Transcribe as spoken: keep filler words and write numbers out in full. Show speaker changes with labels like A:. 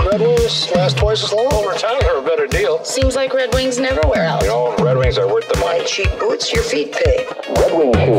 A: Red Wings last twice as long.
B: Over time, or a better deal.
C: Seems like Red Wings never wear out.
B: You know, Red Wings are worth the money.
C: Buy cheap boots, your feet pay.
D: Red Wing shoes.